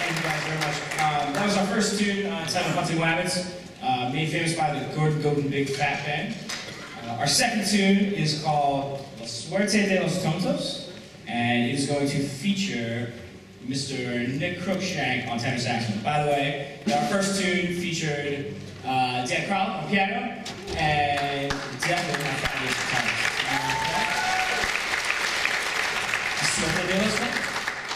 Thank you guys very much. That was our first tune entitled Hunting Rabbits, made famous by the Gordon Golden Big Fat Band. Our second tune is called La Suerte de los Tontos, and it is going to feature Mr. Nick Crookshank on tenor saxophone. By the way, our first tune featured Dan Crowell on piano, and definitely my fabulous guitarist. La Suerte de los Tontos.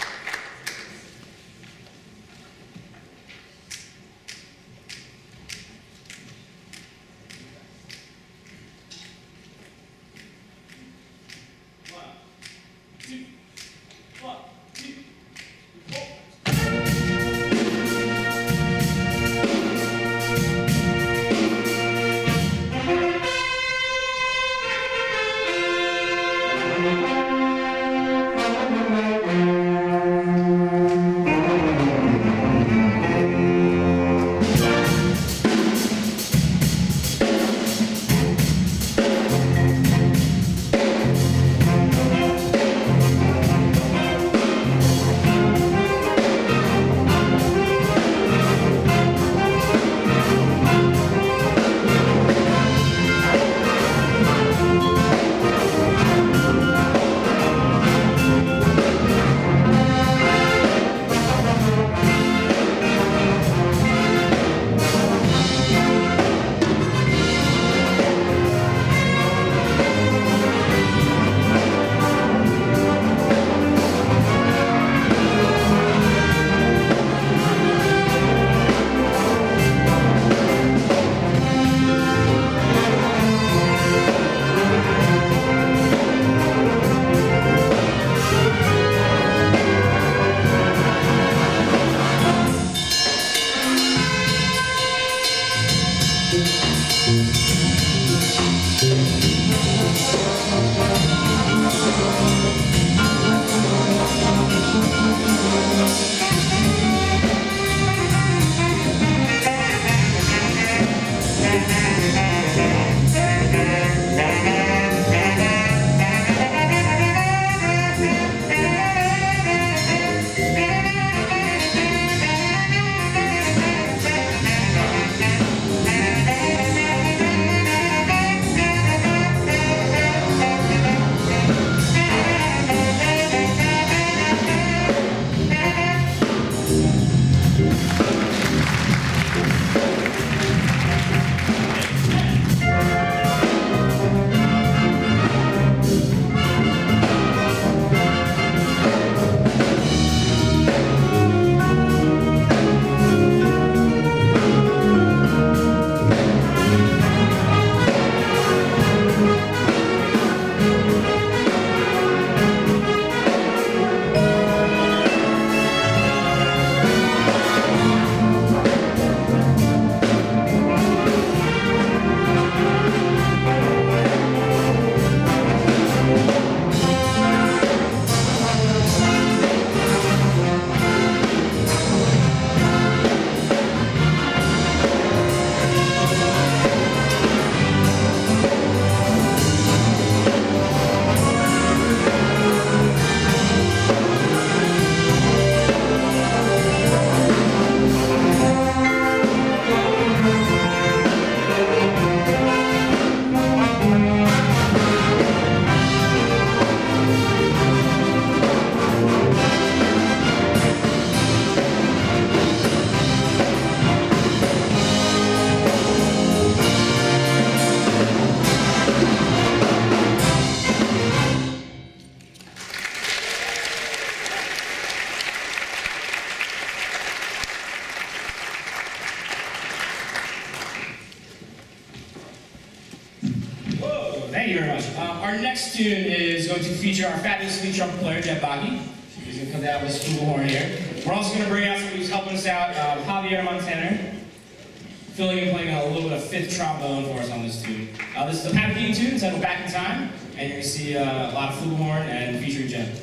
Thank you very much. Our next tune is going to feature our fabulous lead trumpet player, Jeff Baghi. He's going to come down with his flugelhorn here. We're also going to bring out somebody who's helping us out, Javier Montana, filling and playing a little bit of fifth trombone for us on this tune. This is a Pat Metheny tune, it's titled Back in Time, and you're going to see a lot of flugelhorn and featuring Jeff.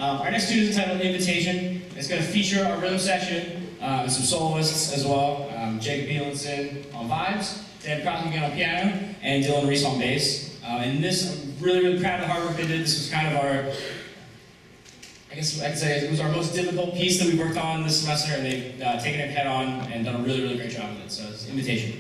Our next tune is entitled Invitation. It's going to feature our rhythm section and some soloists as well. Jacob Bielenson on vibes, Dan Crosby on piano, and Dylan Reese on bass. And this, I'm really proud of the hard work they did. This was kind of our, I guess I could say it was our most difficult piece that we worked on this semester, and they've taken it head on and done a really great job with it. So it's Invitation.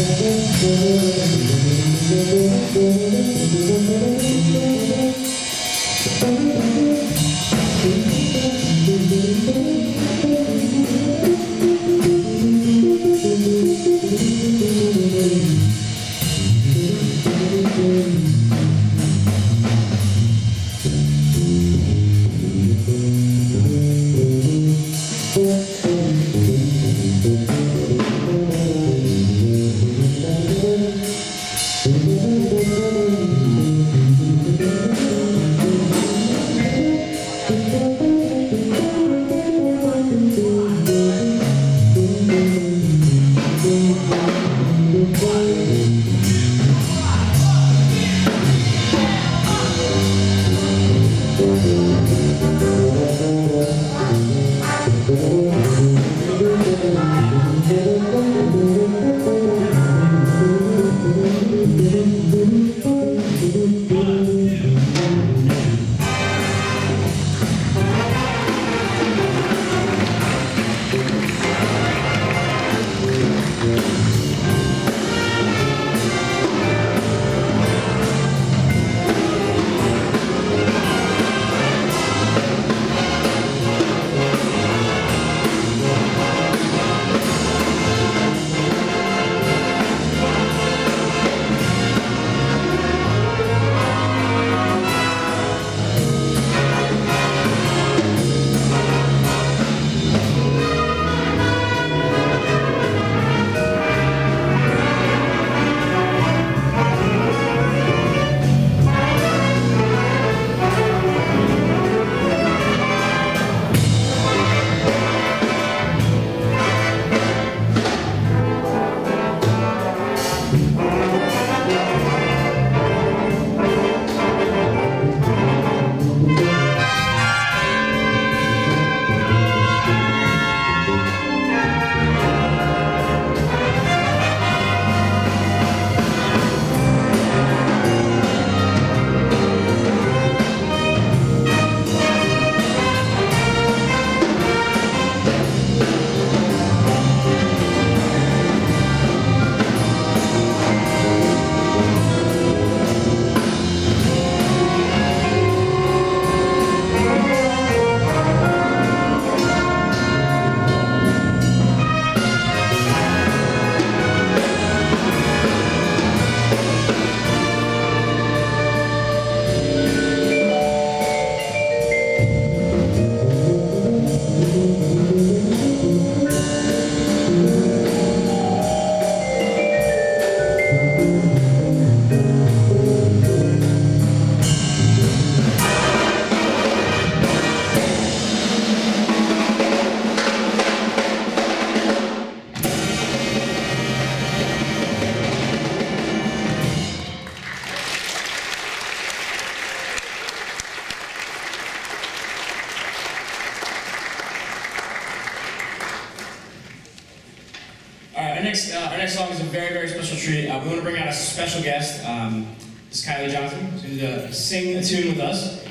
Our next song is a very, very special treat. We want to bring out a special guest. This is Kylie Johnson. She's going to sing a tune with us.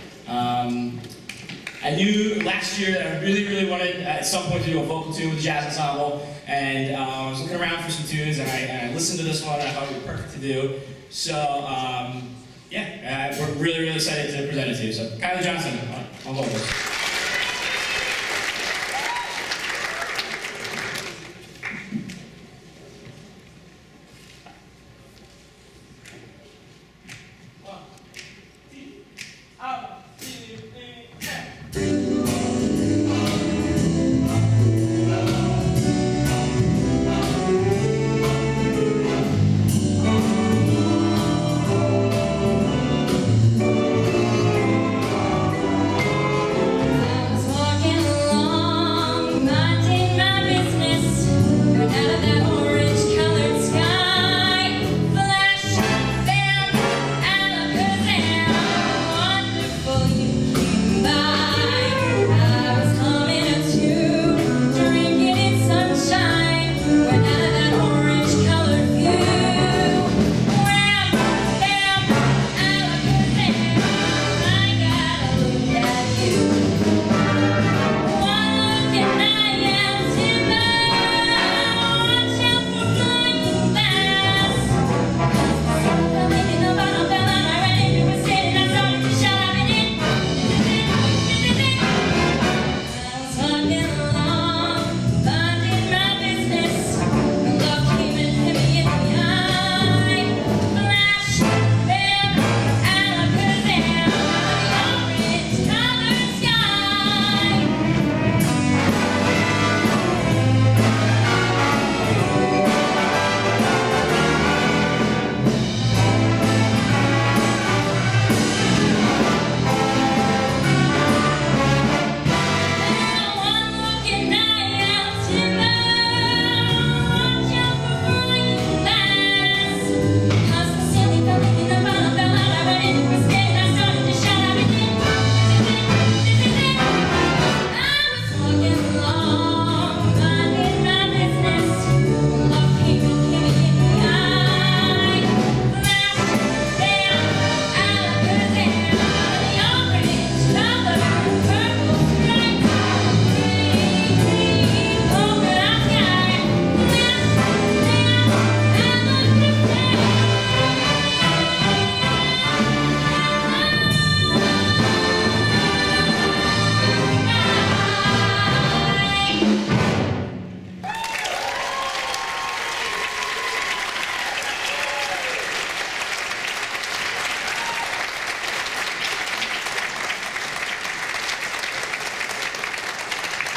I knew last year that I really, really wanted at some point to do a vocal tune with the jazz ensemble, and I was looking around for some tunes, and I listened to this one, and I thought it would be perfect to do. So, yeah, we're really, really excited to present it to you. So, Kylie Johnson on vocals.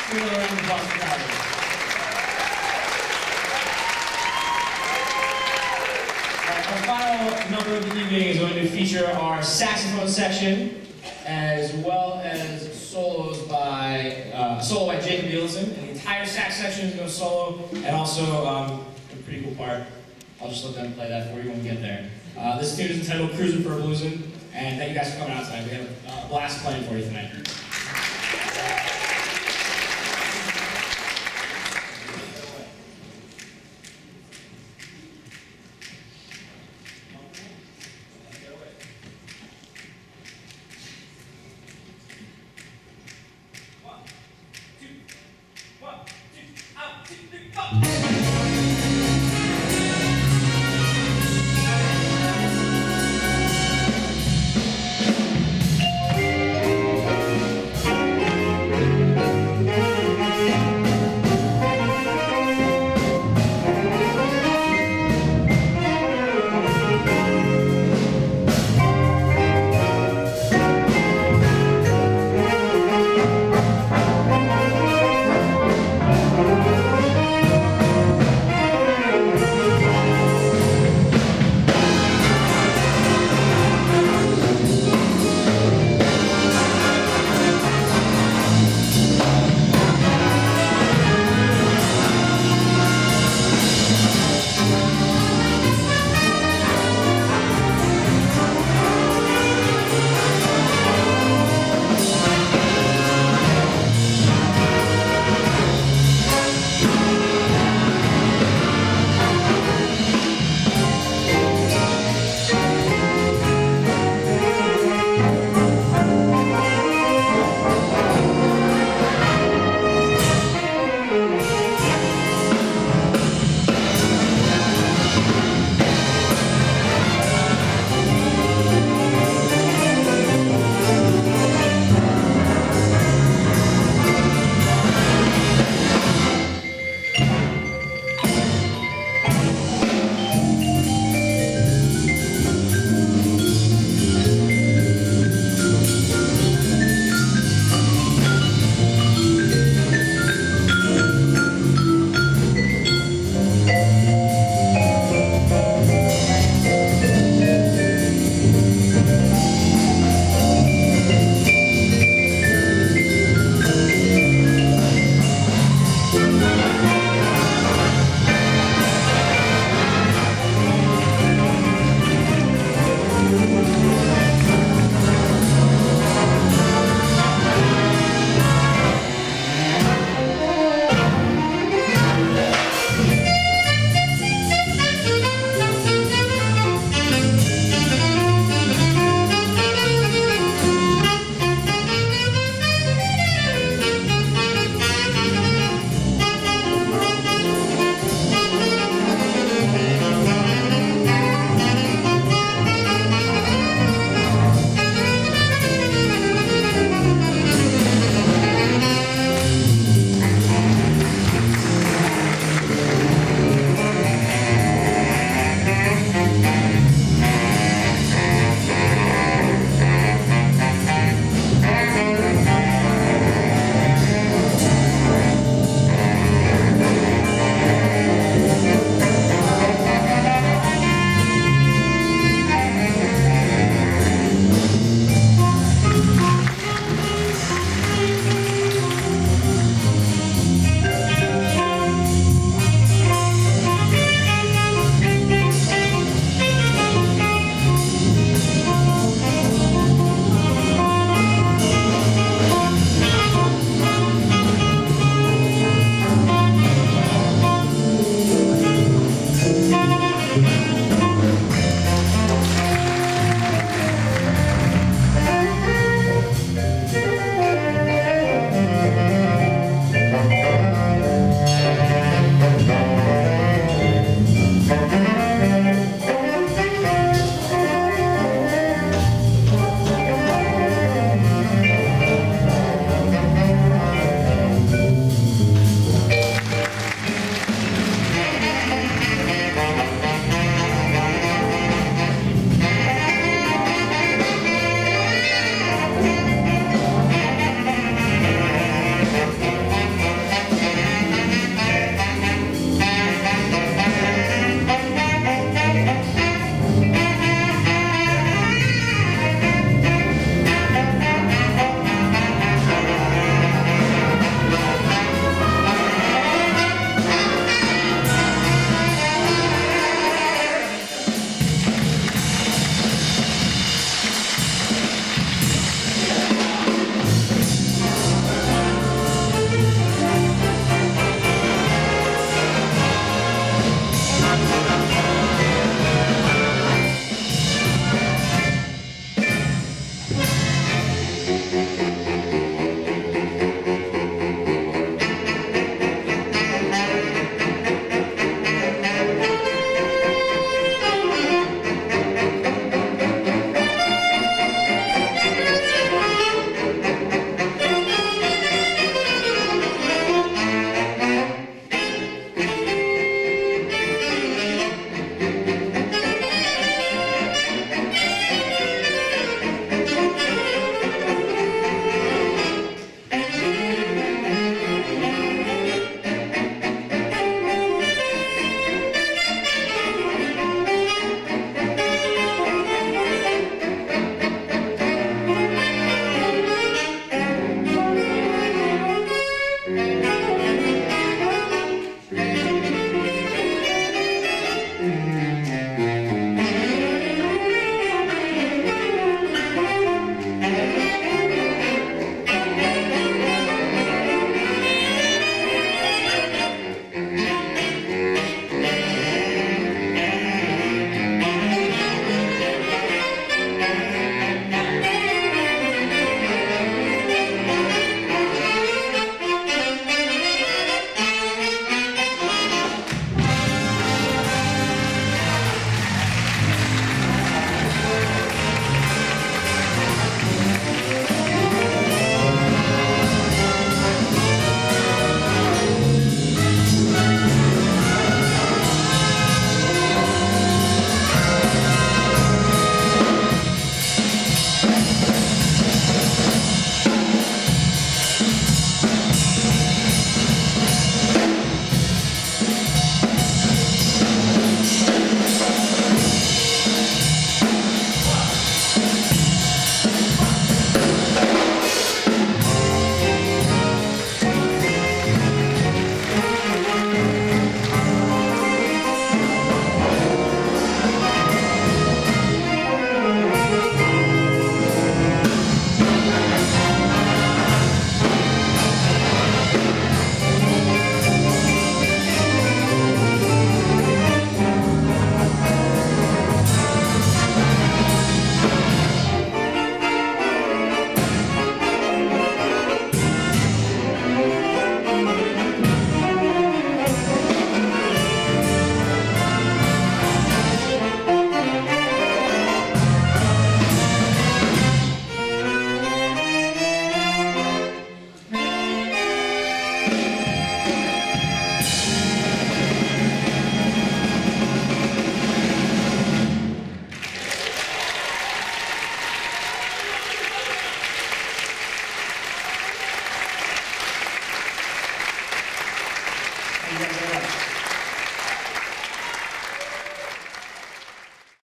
Give another round of applause for Tyler. Our final number of the evening is going to feature our saxophone section, as well as solos by solo by Jacob Nielsen. And the entire sax section is going to solo, and also a pretty cool part. I'll just let them play that for you when we get there. This tune is entitled "Cruising for a Bluesin'," and thank you guys for coming out tonight. We have a blast playing for you tonight.